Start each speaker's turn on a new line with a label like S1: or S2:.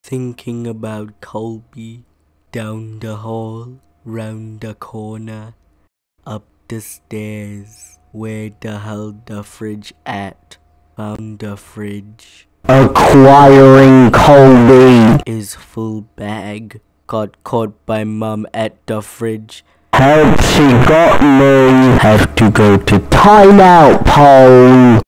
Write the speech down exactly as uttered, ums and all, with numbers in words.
S1: Thinking about Colby, down the hall, round the corner, up the stairs, where the hell the fridge at? Found the fridge.
S2: Acquiring Colby.
S1: Is full bag. Got caught by mum at the fridge.
S2: Help, she got me. Have to go to timeout pole.